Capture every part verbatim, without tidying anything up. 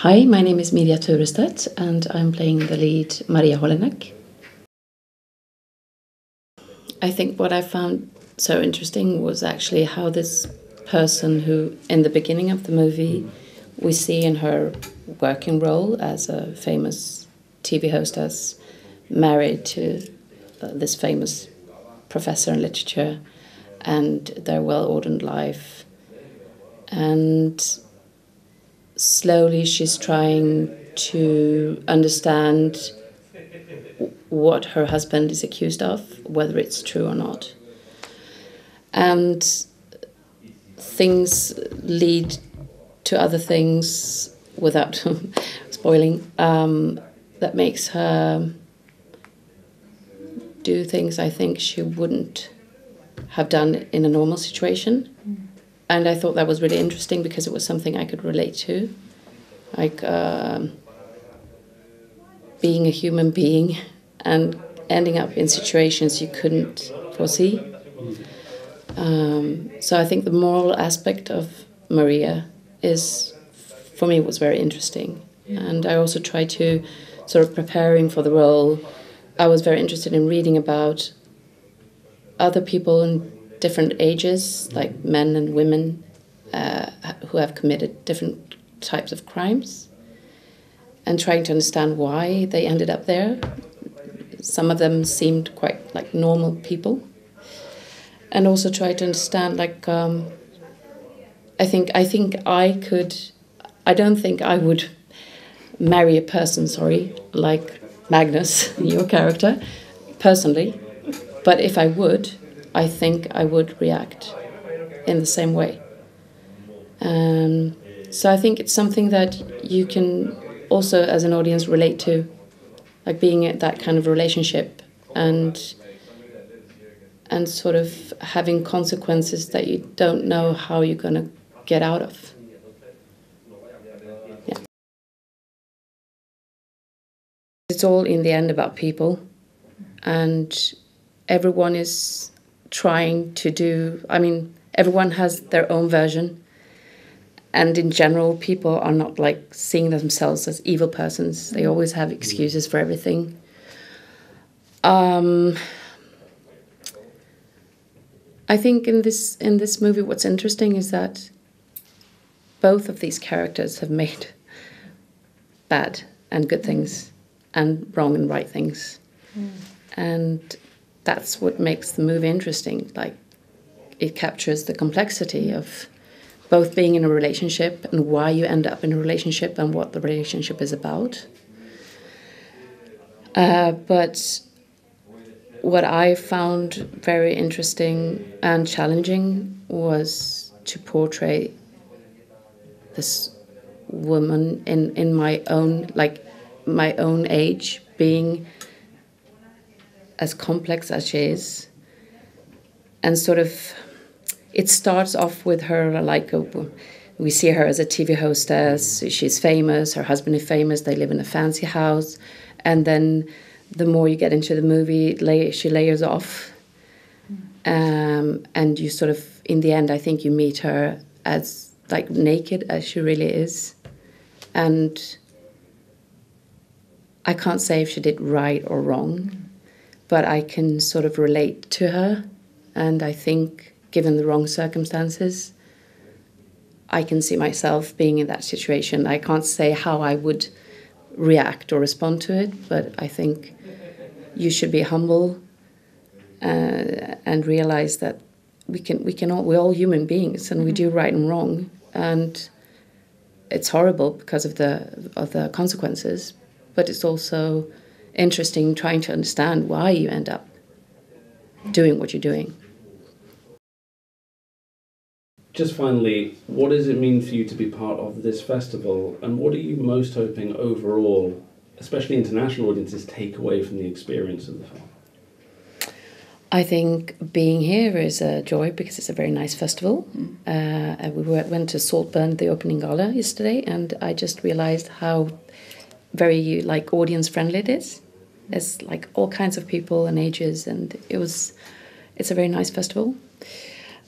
Hi, my name is Mirja Turestedt and I'm playing the lead Maria Hollenek. I think what I found so interesting was actually how this person who, in the beginning of the movie, we see in her working role as a famous T V hostess, married to uh, this famous professor in literature, and their well-ordered life. And slowly she's trying to understand what her husband is accused of, whether it's true or not. And things lead to other things, without spoiling, um, that makes her do things I think she wouldn't have done in a normal situation. Mm. And I thought that was really interesting because it was something I could relate to. Like uh, being a human being and ending up in situations you couldn't foresee. Um, so I think the moral aspect of Maria is, for me, was very interesting. And I also tried to, sort of preparing for the role, I was very interested in reading about other people in different ages, like men and women, uh, who have committed different types of crimes, and trying to understand why they ended up there. Some of them seemed quite like normal people. And also try to understand, like, um, I think I think I could, I don't think I would marry a person, sorry, like Magnus, your character, personally. But if I would, I think I would react in the same way. Um, so I think it's something that you can also, as an audience, relate to, like being in that kind of relationship and and sort of having consequences that you don't know how you're going to get out of. Yeah. It's all in the end about people, and everyone is trying to do, I mean, everyone has their own version, and in general, people are not like seeing themselves as evil persons. They always have excuses for everything. Um... I think in this in this movie what's interesting is that both of these characters have made bad and good things and wrong and right things. Mm. And that's what makes the movie interesting. Like, it captures the complexity of both being in a relationship and why you end up in a relationship and what the relationship is about. Uh, but what I found very interesting and challenging was to portray this woman in, in my own, like, my own age, being as complex as she is. And sort of, it starts off with her, like, a, we see her as a T V hostess, she's famous, her husband is famous, they live in a fancy house, and then the more you get into the movie, lay, she layers off. Um, and you sort of, in the end, I think you meet her as, like, naked as she really is. And I can't say if she did right or wrong, but I can sort of relate to her. And I think, given the wrong circumstances, I can see myself being in that situation. I can't say how I would react or respond to it, but I think you should be humble uh, and realize that we can we can all we're all human beings and we do right and wrong, and it's horrible because of the of the consequences, but it's also interesting trying to understand why you end up doing what you're doing. Just finally, what does it mean for you to be part of this festival, and what are you most hoping overall, especially international audiences, take away from the experience of the film? I think being here is a joy because it's a very nice festival. Mm. Uh, we were, went to Saltburn, the opening gala yesterday, and I just realized how very like audience friendly it is. There's like all kinds of people and ages, and it was it's a very nice festival.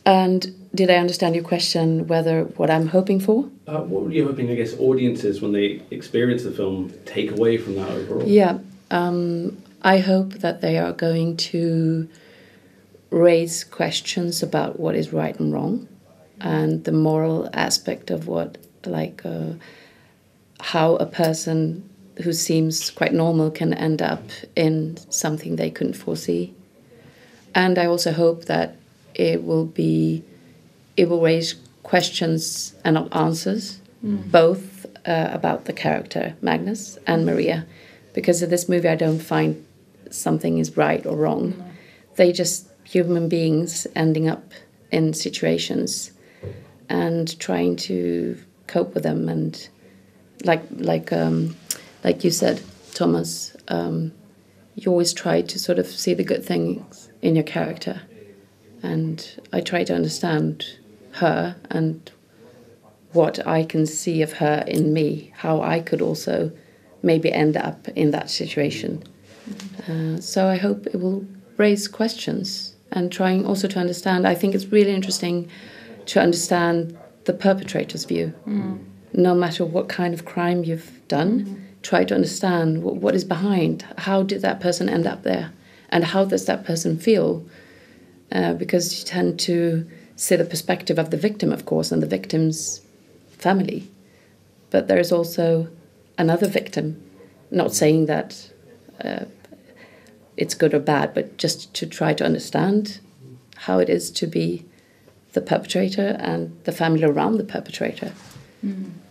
And did I understand your question, whether what I'm hoping for? Uh, what were you hoping, I guess, audiences, when they experience the film, take away from that overall? Yeah, um, I hope that they are going to raise questions about what is right and wrong, and the moral aspect of what, like, uh, how a person who seems quite normal can end up in something they couldn't foresee. And I also hope that it will be, it will raise questions and not answers, mm. both uh, about the character Magnus and Maria, because in this movie I don't find something is right or wrong. No. They just human beings ending up in situations and trying to cope with them, and like like um, like you said, Thomas, um, you always try to sort of see the good things in your character. And I try to understand her and what I can see of her in me, how I could also maybe end up in that situation. Mm-hmm. Uh, so I hope it will raise questions, and trying also to understand. I think it's really interesting to understand the perpetrator's view. Mm. No matter what kind of crime you've done, mm-hmm. try to understand what, what is behind. How did that person end up there? And how does that person feel? Uh, because you tend to see the perspective of the victim, of course, and the victim's family. But there is also another victim. Not saying that uh, it's good or bad, but just to try to understand how it is to be the perpetrator and the family around the perpetrator. Mm.